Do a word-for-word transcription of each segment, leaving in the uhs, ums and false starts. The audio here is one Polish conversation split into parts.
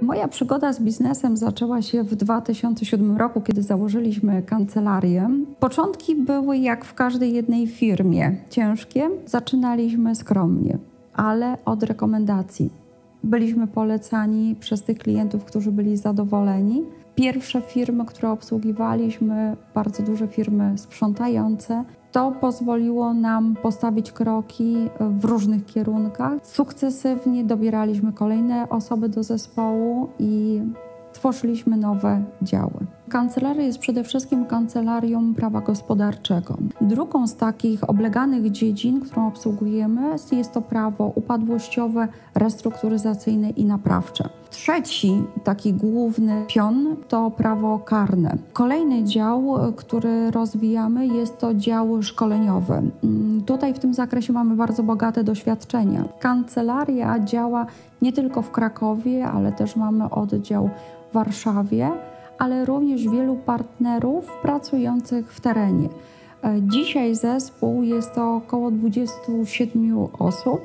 Moja przygoda z biznesem zaczęła się w dwa tysiące siódmym roku, kiedy założyliśmy kancelarię. Początki były jak w każdej jednej firmie, ciężkie. Zaczynaliśmy skromnie, ale od rekomendacji. Byliśmy polecani przez tych klientów, którzy byli zadowoleni. Pierwsze firmy, które obsługiwaliśmy, bardzo duże firmy sprzątające, to pozwoliło nam postawić kroki w różnych kierunkach. Sukcesywnie dobieraliśmy kolejne osoby do zespołu i tworzyliśmy nowe działy. Kancelaria jest przede wszystkim kancelarią prawa gospodarczego. Drugą z takich obleganych dziedzin, którą obsługujemy, jest to prawo upadłościowe, restrukturyzacyjne i naprawcze. Trzeci taki główny pion to prawo karne. Kolejny dział, który rozwijamy, jest to dział szkoleniowy. Tutaj w tym zakresie mamy bardzo bogate doświadczenia. Kancelaria działa nie tylko w Krakowie, ale też mamy oddział w Warszawie, ale również wielu partnerów pracujących w terenie. Dzisiaj zespół jest to około dwudziestu siedmiu osób.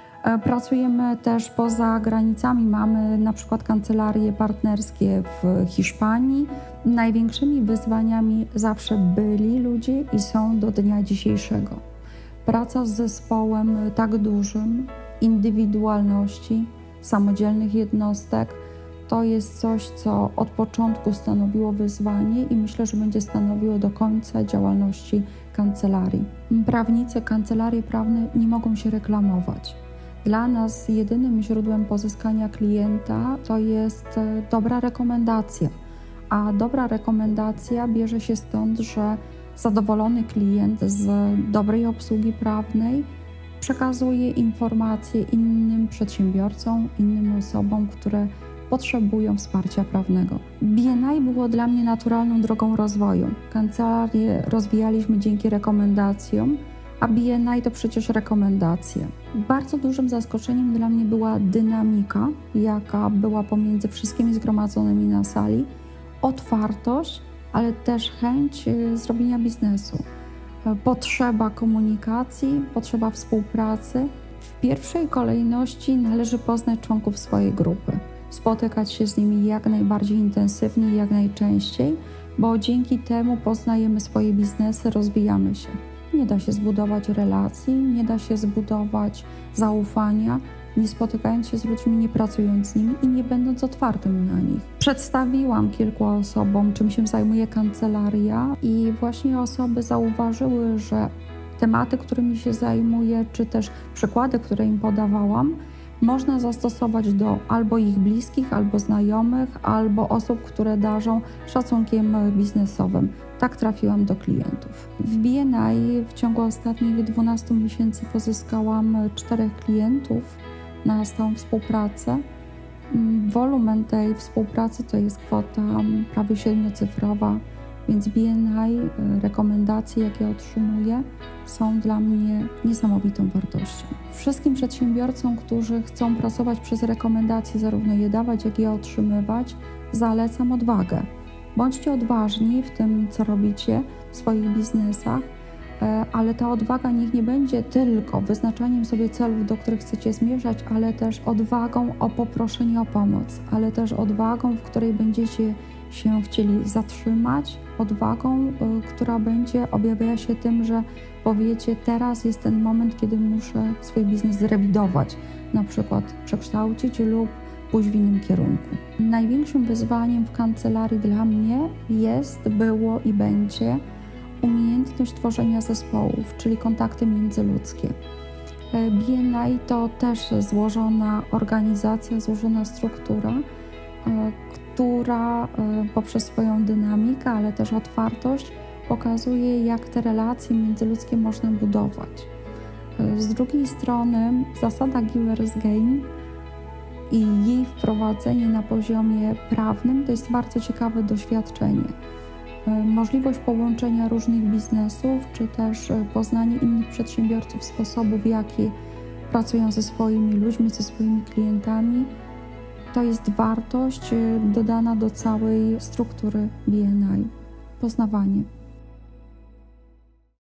Pracujemy też poza granicami. Mamy na przykład kancelarie partnerskie w Hiszpanii. Największymi wyzwaniami zawsze byli ludzie i są do dnia dzisiejszego. Praca z zespołem tak dużym, indywidualności, samodzielnych jednostek, to jest coś, co od początku stanowiło wyzwanie i myślę, że będzie stanowiło do końca działalności kancelarii. Prawnicy, kancelarie prawne nie mogą się reklamować. Dla nas jedynym źródłem pozyskania klienta to jest dobra rekomendacja, a dobra rekomendacja bierze się stąd, że zadowolony klient z dobrej obsługi prawnej przekazuje informacje innym przedsiębiorcom, innym osobom, które potrzebują wsparcia prawnego. B N I było dla mnie naturalną drogą rozwoju. Kancelarię rozwijaliśmy dzięki rekomendacjom, a B N I to przecież rekomendacje. Bardzo dużym zaskoczeniem dla mnie była dynamika, jaka była pomiędzy wszystkimi zgromadzonymi na sali, otwartość, ale też chęć zrobienia biznesu. Potrzeba komunikacji, potrzeba współpracy. W pierwszej kolejności należy poznać członków swojej grupy. Spotykać się z nimi jak najbardziej intensywnie, jak najczęściej, bo dzięki temu poznajemy swoje biznesy, rozwijamy się. Nie da się zbudować relacji, nie da się zbudować zaufania, nie spotykając się z ludźmi, nie pracując z nimi i nie będąc otwartym na nich. Przedstawiłam kilku osobom, czym się zajmuje kancelaria i właśnie osoby zauważyły, że tematy, którymi się zajmuję, czy też przykłady, które im podawałam, można zastosować do albo ich bliskich, albo znajomych, albo osób, które darzą szacunkiem biznesowym. Tak trafiłam do klientów. W B N I w ciągu ostatnich dwunastu miesięcy pozyskałam czterech klientów na stałą współpracę. Wolumen tej współpracy to jest kwota prawie siedmiocyfrowa, więc B N I, rekomendacje, jakie otrzymuję, są dla mnie niesamowitą wartością. Wszystkim przedsiębiorcom, którzy chcą pracować przez rekomendacje, zarówno je dawać, jak i je otrzymywać, zalecam odwagę. Bądźcie odważni w tym, co robicie w swoich biznesach, ale ta odwaga niech nie będzie tylko wyznaczaniem sobie celów, do których chcecie zmierzać, ale też odwagą o poproszenie o pomoc, ale też odwagą, w której będziecie się chcieli zatrzymać, odwagą, która będzie objawiała się tym, że powiecie, teraz jest ten moment, kiedy muszę swój biznes zrewidować, na przykład przekształcić lub pójść w innym kierunku. Największym wyzwaniem w kancelarii dla mnie jest, było i będzie umiejętność tworzenia zespołów, czyli kontakty międzyludzkie. B N I to też złożona organizacja, złożona struktura, która poprzez swoją dynamikę, ale też otwartość pokazuje, jak te relacje międzyludzkie można budować. Z drugiej strony zasada Givers Gain i jej wprowadzenie na poziomie prawnym to jest bardzo ciekawe doświadczenie. Możliwość połączenia różnych biznesów, czy też poznanie innych przedsiębiorców, sposobów, w jaki pracują ze swoimi ludźmi, ze swoimi klientami, to jest wartość dodana do całej struktury B N I. Poznawanie.